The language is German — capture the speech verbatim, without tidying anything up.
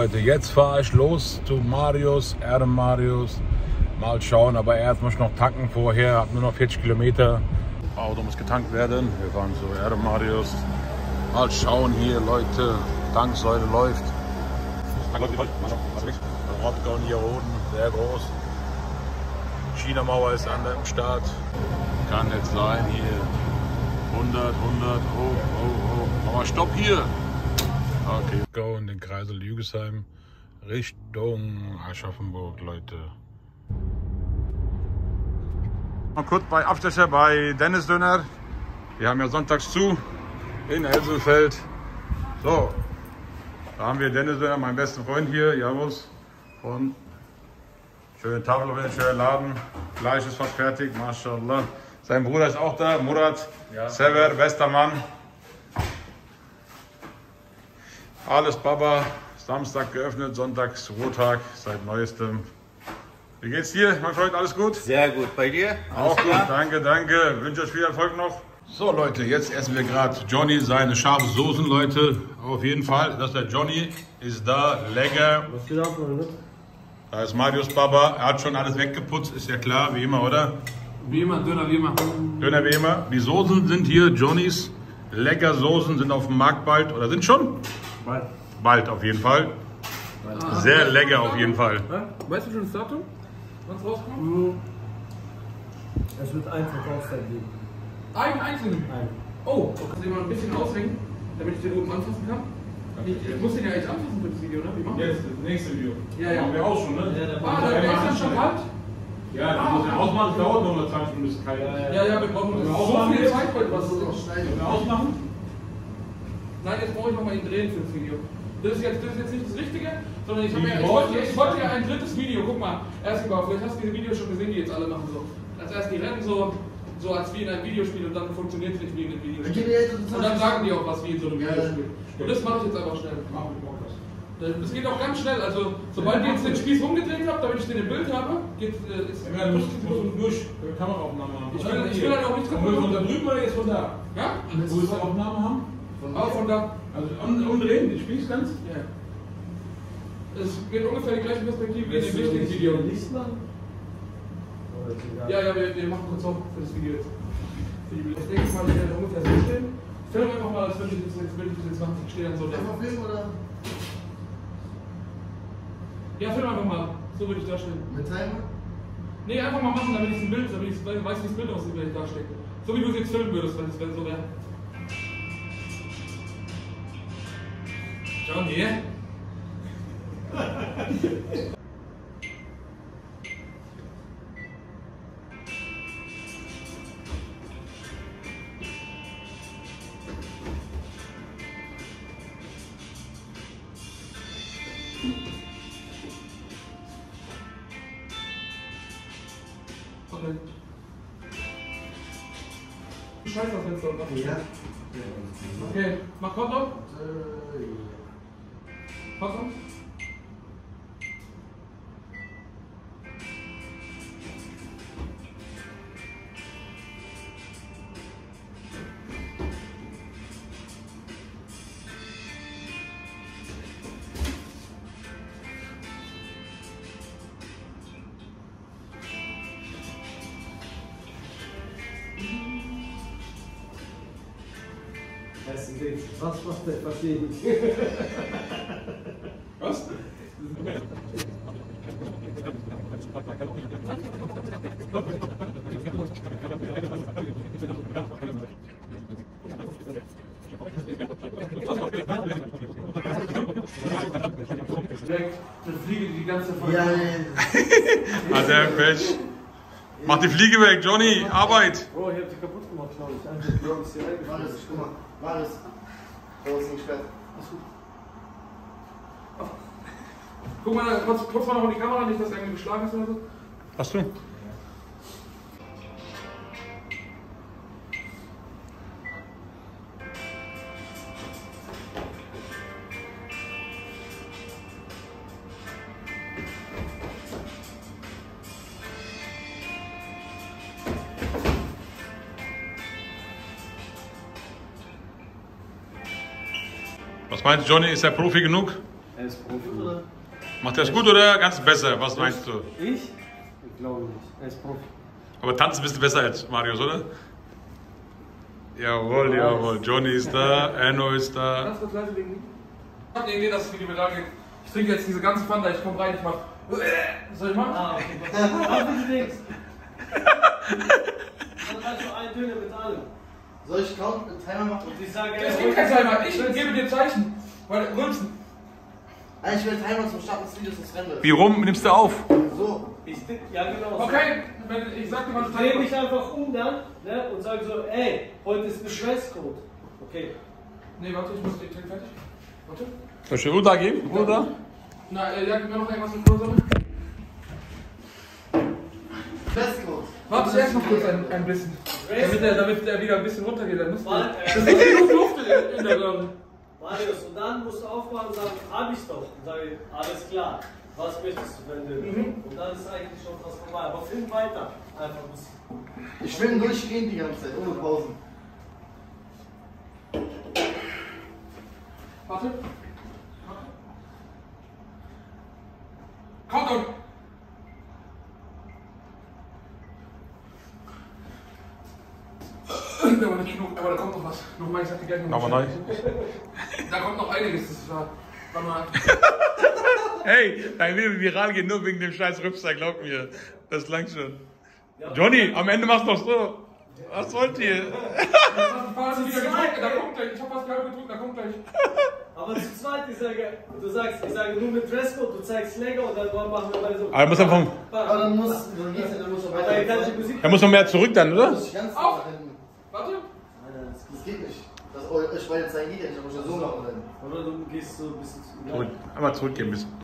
Leute, jetzt fahre ich los zu Marius, Erde Marius. Mal schauen, aber erst muss ich noch tanken vorher. Hab nur noch vierzig Kilometer. Auto muss getankt werden. Wir fahren zu Erde Marius. Mal schauen hier, Leute. Tanksäule läuft. Rottgau hier unten, sehr groß. China-Mauer ist an dem Start. Kann jetzt sein hier. hundert, hundert, oh, oh, oh. Aber stopp hier! Okay, go in den Kreisel Lügesheim Richtung Aschaffenburg, Leute. Mal kurz bei Abstecher bei Dennis Döner. Wir haben ja sonntags zu in Elsenfeld. So, da haben wir Dennis Döner, mein bester Freund hier, Javus. Von schöne Tafel, schöner Laden. Fleisch ist fast fertig, mashallah. Sein Bruder ist auch da, Murat. Ja. Sever, bester Mann. Alles Baba. Samstag geöffnet, Sonntags Ruhetag seit neuestem. Wie geht's dir, mein Freund? Alles gut? Sehr gut. Bei dir? Alles auch gut, danke, danke. Wünsche euch viel Erfolg noch. So Leute, jetzt essen wir gerade Johnny seine scharfen Soßen, Leute. Auf jeden Fall, das ist der Johnny, ist da, lecker. Was geht ab, Leute? Da ist Marius Baba, er hat schon alles weggeputzt, ist ja klar, wie immer, oder? Wie immer, Döner wie immer. Döner wie immer. Die Soßen sind hier, Johnnys. Lecker Soßen sind auf dem Markt bald, oder sind schon? Bald. Bald auf jeden Fall. Ah, sehr lecker auf jeden Fall. Weißt du schon das Datum? Wann es rauskommt? Mhm. Es wird einen Verkaufszeit geben. Einen einzelnen? Einen. Oh, kannst du den mal ein bisschen aushängen, damit ich den oben anfassen kann? Ich, ich muss den ja echt anfassen für das Video, ne? Wie machen wir das? Jetzt, das nächste Video. Ja, ja. Machen wir auch schon, ne? Ja, der ah, der ist dann schon kalt? Ja, das muss ja ausmachen, das dauert noch mal zwanzig Minuten, bis es kalt ist. Ja, ja, wir brauchen wir so viel Zeit heute, was so schneiden. Können wir ausmachen? Nein, jetzt brauche ich nochmal ihn drehen für das Video. Das ist jetzt, das ist jetzt nicht das Richtige, sondern ich, ja, ich, wollte, ich wollte ja ein drittes Video. Guck mal, erstmal, vielleicht hast du diese Videos schon gesehen, die jetzt alle machen so. Als erst die rennen so, so als wie in einem Videospiel und dann funktioniert es nicht wie in einem Videospiel. Und dann sagen die auch was wie in so einem Videospiel. Und das mache ich jetzt einfach schnell. Das geht auch ganz schnell, also sobald ihr jetzt den Spieß rumgedreht habt, damit ich den im Bild habe, geht äh, ist ja, du musst, musst durch Kameraaufnahme haben. Ich will, ich will halt auch nichts kaputt machen. Von da drüben oder jetzt von da? Ja? Wo wir Aufnahme haben? Von auch von da. Also umdrehen, den Spieß ganz? Ja. Es geht ungefähr die gleiche Perspektive wie in dem wichtigen Video. Ja, ja, wir, wir machen kurz auf für das Video jetzt. Ich denke mal, ich werde ungefähr so stehen. Film einfach mal, als würde ich jetzt, jetzt, jetzt zwanzig stehen dann so. Einfach Film oder? Ja, film einfach mal. So würde ich darstellen. Mit Timer? Nee, einfach mal machen, damit ich ein Bild, damit ich weiß, wie das Bild aussieht, wenn ich darstelle. So wie du es jetzt filmen würdest, wenn es so wäre. Johnny? Okay. Scheiß das Fenster und mach. Ja. Okay, mach Kopf. Kopf. Was macht der? Verstehe ich nicht. Was? Das Fliege die ganze Folge. Ja, ja, ja. Hat er Pech. Mach die Fliege weg, Johnny, Arbeit! Bro, ich hab die kaputt gemacht, schau dich an. Ich glaube, es hier War das, guck mal, war das. Da ist nicht fett. Guck mal, kurz, kurz mal noch in die Kamera, nicht, dass er irgendwie geschlagen ist oder so. Hast du? Was meinst du, Johnny, ist er Profi genug? Er ist Profi, oder? Macht er es gut oder ganz besser? Was meinst du? Ich? Ich glaube nicht. Er ist Profi. Aber tanzen bist du besser als Marius, oder? Jawohl, jawohl. Johnny ist da, Enno ist da. Ganz kurz leise wegen. Ich hab eine Idee, dass es Video mit rangeht. Ich trinke jetzt diese ganze Fanta, ich komm rein, ich mach. Was soll ich machen? Ah, okay. Mach bitte nichts. Dann hast du einen Döner mit allem. Soll ich Count einen Timer machen? Und ich sage, Es gibt kein Timer, ich gebe dir Zeichen. Weil, rülpsen. Nein, ich will einen Timer zum Starten des Videos, das Rennen. Wie rum nimmst du auf? So. Ich, ja, genau. so. Okay, wenn, ich sag dir mal, Ich drehe mich einfach um dann, ne, und sage so, ey, heute ist ein Dresscode. Okay. Nee, warte, ich muss den Trick fertig. Warte. Soll ich dir Uda geben? Uda? Na, äh, ja, gib mir noch irgendwas mit Kohlensäure. Dresscode. Warte zuerst noch kurz ein, ein bisschen. Damit er, damit er wieder ein bisschen runtergeht. Dann musst du. Warte, Das ist genug Luft in, in der Röhre. Marius, und dann musst du aufmachen und sagen, hab ich doch. Und sage ich, alles klar. Was möchtest du, wenn du? Mhm. Und dann ist eigentlich schon fast vorbei. Aber film weiter. Einfach ein bisschen. Ich will durchgehend die ganze Zeit, ohne Pausen. Warte. Countdown. Aber nicht genug, aber da kommt noch was. Nochmal, ich sag dir gleich noch. Aber nein. Da kommt noch einiges. Das war. Warte mal. Hey, dein Video viral geht nur wegen dem scheiß Rübser, glaub mir. Das langt schon. Johnny, am Ende machst du doch so. Was wollt ihr? Ich hab fast wieder getrunken, da kommt gleich. Ich hab fast gerade getrunken, da kommt gleich. Aber zu zweit, ich sage, du sagst, ich sage nur mit Dresscode, du zeigst länger und dann machen wir mal so. Aber er muss einfach. Aber dann muss, dann geht's ja, dann muss er Aber er kann die weiter. Musik. Er muss noch mehr zurück dann, oder? Muss ich ganz Auf. nach hinten. Warte. Nein, nein, das, das geht nicht. Das euch beide zeigen geht ja nicht, aber ich muss ja so machen. Oder du gehst so ein bisschen zu. Zurück. Einmal zurückgehen ein bisschen.